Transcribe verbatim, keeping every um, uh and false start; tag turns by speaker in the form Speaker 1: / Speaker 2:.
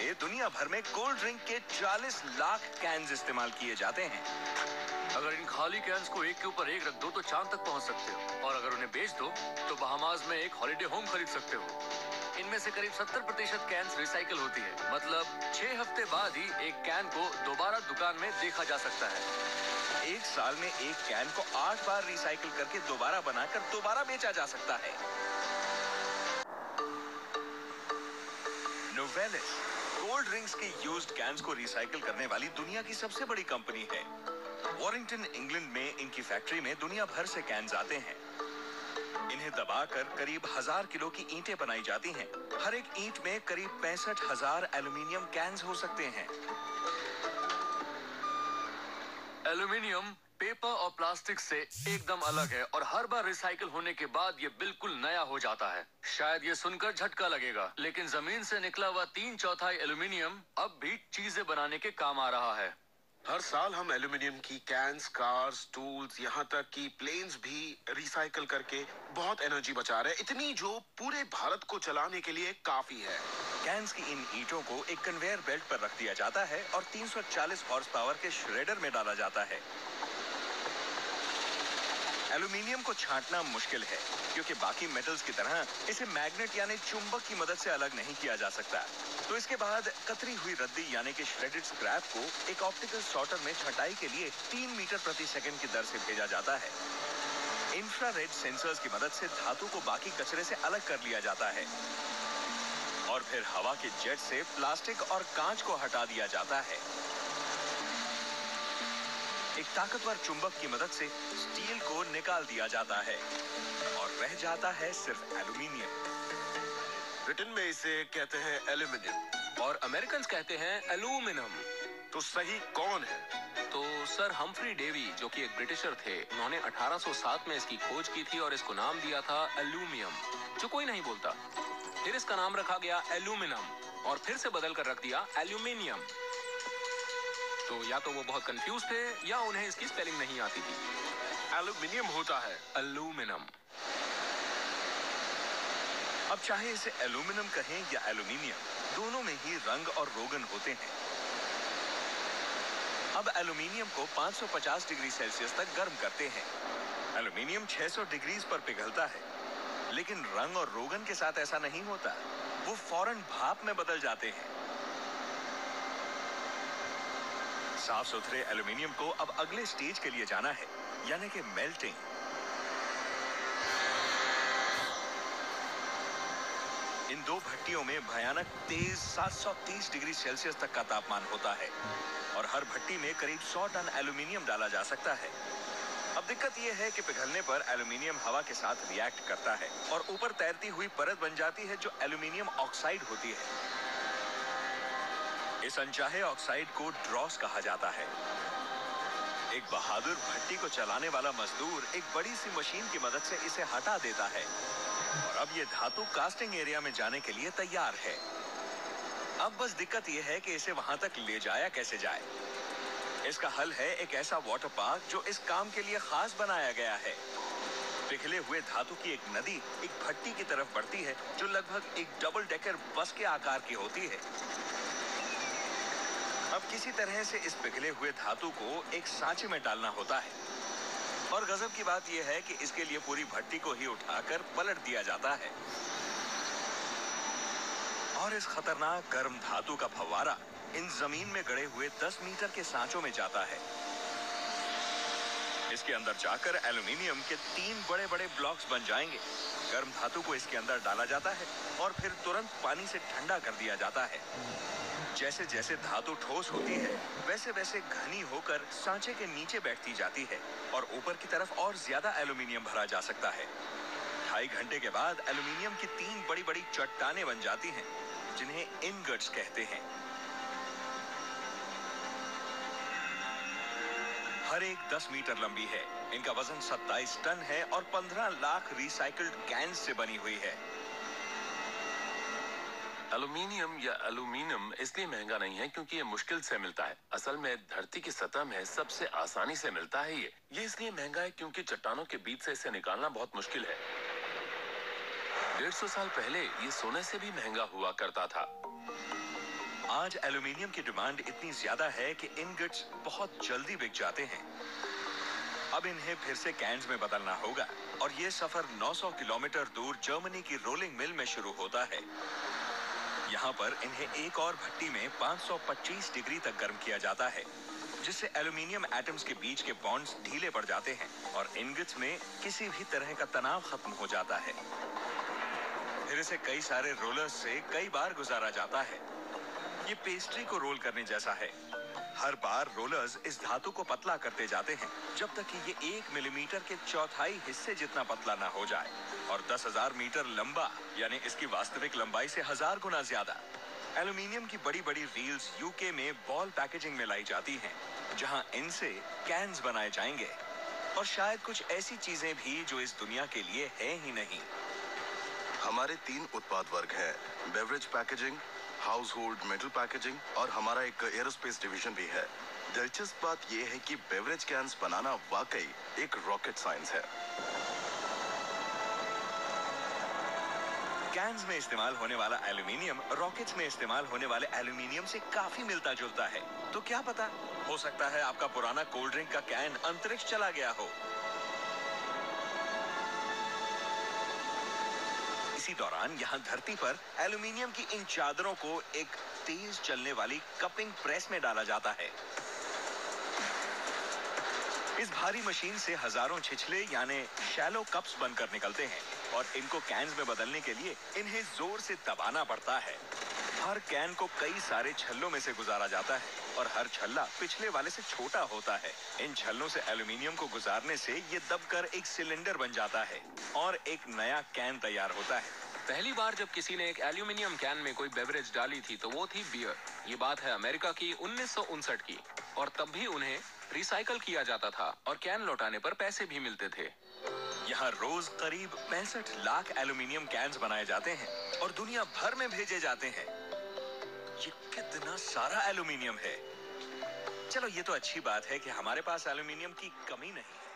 Speaker 1: लिए दुनिया भर में कोल्ड ड्रिंक के चालीस लाख कैन्स इस्तेमाल किए जाते हैं।
Speaker 2: अगर इन खाली कैन्स को एक के ऊपर एक रख दो तो चांद तक पहुंच सकते हो, और अगर उन्हें बेच दो तो बहामास में एक हॉलिडे होम खरीद सकते हो। इनमें से करीब सत्तर प्रतिशत कैन्स रिसाइकिल होती है, मतलब छह हफ्ते बाद ही एक कैन को दोबारा दुकान में देखा जा सकता है।
Speaker 1: एक साल में एक कैन को आठ बार रिसाइकिल करके दोबारा बनाकर दोबारा बेचा जा सकता है। नोवेलिस कोल्ड ड्रिंक्स के यूज्ड कैन्स को रिसाइकिल करने वाली दुनिया की सबसे बड़ी कंपनी है। वॉरिंगटन, इंग्लैंड में इनकी फैक्ट्री में दुनिया भर से कैन्स आते हैं। इन्हें दबाकर करीब हजार किलो की ईंटें बनाई जाती हैं। हर एक ईंट में करीब पैंसठ हजार एल्यूमीनियम कैन्स हो सकते हैं।
Speaker 2: एल्यूमीनियम पेपर और प्लास्टिक से एकदम अलग है और हर बार रिसाइकिल होने के बाद ये बिल्कुल नया हो जाता है। शायद ये सुनकर झटका लगेगा, लेकिन जमीन से निकला हुआ तीन चौथाई एल्यूमीनियम अब भी चीजें बनाने के काम आ रहा है।
Speaker 3: हर साल हम एल्यूमीनियम की कैन्स, कार्स, टूल्स, यहाँ तक कि प्लेन्स भी रिसाइकिल करके बहुत एनर्जी बचा रहे हैं, इतनी जो पूरे भारत को चलाने के लिए काफी है।
Speaker 1: कैन्स की इन ईंटों को एक कन्वेयर बेल्ट पर रख दिया जाता है और तीन सौ चालीस हॉर्स पावर के श्रेडर में डाला जाता है। एल्यूमीनियम को छांटना मुश्किल है, क्योंकि बाकी मेटल्स की तरह इसे मैग्नेट यानी चुंबक की मदद से अलग नहीं किया जा सकता। तो इसके बाद कतरी हुई रद्दी यानी कि श्रेडेड स्क्रैप को एक ऑप्टिकल सॉर्टर में छंटाई के लिए तीन मीटर प्रति सेकंड की दर से भेजा जाता है। इंफ्रारेड सेंसर्स की मदद से धातु को बाकी कचरे से अलग कर लिया जाता है और फिर हवा के जेट से प्लास्टिक और कांच को हटा दिया जाता है। एक ताकतवर चुंबक की मदद से स्टील को निकाल दिया जाता है और रह जाता है सिर्फ एल्यूमीनियम।
Speaker 3: ब्रिटेन में इसे कहते हैं एल्यूमीनियम
Speaker 4: और अमेरिकन कहते हैं एल्यूमिनियम।
Speaker 3: तो सही कौन है?
Speaker 4: तो सर हम्फ्री डेवी, जो कि एक ब्रिटिशर थे, उन्होंने अठारह सौ सात में इसकी खोज की थी और इसको नाम दिया था एल्यूमियम, जो कोई नहीं बोलता। फिर इसका नाम रखा गया एल्यूमिनियम और फिर से बदल कर रख दिया एल्यूमिनियम। तो या तो वो बहुत कंफ्यूज थे या उन्हें इसकी स्पेलिंग नहीं आती थी।
Speaker 3: एल्यूमिनियम होता है
Speaker 4: एल्यूमिनियम।
Speaker 1: अब चाहे इसे एल्यूमिनियम कहें या एल्यूमिनियम, दोनों में ही रंग और रोगन होते हैं। अब एल्यूमिनियम को पाँच सौ पचास डिग्री सेल्सियस तक गर्म करते हैं। एल्यूमिनियम छह सौ डिग्री पर पिघलता है, लेकिन रंग और रोगन के साथ ऐसा नहीं होता। वो फौरन भाप में बदल जाते हैं। साफ सुथरे एल्यूमिनियम को अब अगले स्टेज के लिए जाना है, यानी कि मेल्टिंग। इन दो भट्टियों में भयानक तेज सात सौ तीस डिग्री सेल्सियस तक का तापमान होता है और हर भट्टी में करीब सौ टन एल्यूमीनियम डाला जा सकता है। अब दिक्कत यह है कि पिघलने पर एल्यूमीनियम हवा के साथ रिएक्ट करता है और ऊपर तैरती हुई परत बन जाती है, जो एल्यूमीनियम ऑक्साइड होती है। इस अनचाहे ऑक्साइड को ड्रॉस कहा जाता है। एक बहादुर भट्टी को चलाने वाला मजदूर एक बड़ी सी मशीन की मदद से इसे हटा देता है और अब ये धातु कास्टिंग एरिया में जाने के लिए तैयार है। अब बस दिक्कत यह है कि इसे वहां तक ले जाया कैसे जाए। इसका हल है एक ऐसा वाटर पार्क जो इस काम के लिए खास बनाया गया है। पिघले हुए धातु की एक नदी एक भट्टी की तरफ बढ़ती है, जो लगभग एक डबल डेकर बस के आकार की होती है। अब किसी तरह से इस पिघले हुए धातु को एक सांचे में डालना होता है और गजब की बात यह है कि इसके लिए पूरी भट्टी को ही उठाकर पलट दिया जाता है और इस खतरनाक गर्म धातु का फव्वारा इन जमीन में गड़े हुए दस मीटर के सांचों में जाता है। इसके अंदर जाकर एल्यूमीनियम के तीन बड़े बड़े ब्लॉक्स बन जाएंगे। गर्म धातु को इसके अंदर डाला जाता है और फिर तुरंत पानी से ठंडा कर दिया जाता है। जैसे जैसे धातु ठोस होती है, वैसे वैसे घनी होकर सांचे के नीचे बैठती जाती है और ऊपर की तरफ और ज्यादा एल्यूमीनियम भरा जा सकता है। ढाई घंटे के बाद एल्यूमीनियम की तीन बड़ी बड़ी चट्टानें बन जाती हैं, जिन्हें इनगट्स कहते हैं। हर एक दस मीटर लंबी है। इनका वजन सत्ताईस टन है और पंद्रह लाख रिसाइकल्ड कैन्स से बनी हुई है।
Speaker 4: एल्यूमीनियम या एल्यूमिनियम इसलिए महंगा नहीं है क्योंकि ये मुश्किल से मिलता है। असल में धरती की सतह में सबसे आसानी से मिलता है ये ये इसलिए महंगा है क्योंकि चट्टानों के बीच से इसे निकालना बहुत मुश्किल है। डेढ़ सौ साल पहले ये सोने से भी महंगा हुआ करता था।
Speaker 1: आज एल्यूमीनियम की डिमांड इतनी ज्यादा है कि इनगट्स बहुत जल्दी बिक जाते हैं। अब इन्हें फिर से कैन्स में बदलना होगा और ये सफर नौ सौ किलोमीटर दूर जर्मनी की रोलिंग मिल में शुरू होता है। यहाँ पर इन्हें एक और भट्टी में पाँच सौ पच्चीस डिग्री तक गर्म किया जाता है, जिससे एल्यूमीनियम एटम्स के बीच के बॉन्ड्स ढीले पड़ जाते हैं और इनगट्स में किसी भी तरह का तनाव खत्म हो जाता है। फिर इसे कई सारे रोलर्स से कई बार गुजारा जाता है। ये पेस्ट्री को रोल करने जैसा है। हर बार रोलर्स इस धातु को पतला करते जाते हैं जब तक कि ये एक मिलीमीटर के चौथाई हिस्से जितना पतला ना हो जाए और दस हज़ार मीटर लंबा, यानी इसकी वास्तविक लंबाई से हजार गुना ज्यादा। एल्यूमीनियम की बड़ी बड़ी रील्स यूके में बॉल पैकेजिंग में लाई जाती हैं, जहां इनसे कैन्स बनाए जाएंगे और शायद कुछ ऐसी चीजें भी जो इस दुनिया के लिए है ही नहीं।
Speaker 5: हमारे तीन उत्पाद वर्ग हैं, beverage packaging, household metal packaging और हमारा एक एरोस्पेस डिवीजन भी है। दिलचस्प बात यह है कि बेवरेज कैन्स बनाना वाकई एक रॉकेट साइंस है।
Speaker 1: कैन्स में इस्तेमाल होने वाला एल्यूमीनियम रॉकेट्स में इस्तेमाल होने वाले एल्यूमीनियम से काफी मिलता जुलता है। तो क्या पता, हो सकता है आपका पुराना कोल्ड ड्रिंक का कैन अंतरिक्ष चला गया हो। इसी दौरान यहाँ धरती पर एल्यूमीनियम की इन चादरों को एक तेज चलने वाली कपिंग प्रेस में डाला जाता है। इस भारी मशीन से हजारों छिछले यानी शैलो कप्स बनकर निकलते हैं और इनको कैन्स में बदलने के लिए इन्हें जोर से दबाना पड़ता है। हर कैन को कई सारे छल्लों में से गुजारा जाता है और हर छल्ला पिछले वाले से छोटा होता है। इन छल्लों से एल्यूमीनियम को गुजारने से ये दबकर एक सिलेंडर बन जाता है और एक नया कैन तैयार होता है।
Speaker 4: पहली बार जब किसी ने एक एल्यूमिनियम कैन में कोई बेवरेज डाली थी तो वो थी बियर। ये बात है अमेरिका की उन्नीस सौ उनसठ की, और तब भी उन्हें रिसाइकल किया जाता था और कैन लौटाने पर पैसे भी मिलते थे।
Speaker 1: यहाँ रोज करीब पैंसठ लाख एल्यूमीनियम कैन्स बनाए जाते हैं और दुनिया भर में भेजे जाते हैं। ये कितना सारा एल्यूमीनियम है। चलो, ये तो अच्छी बात है कि हमारे पास एल्यूमीनियम की कमी नहीं है।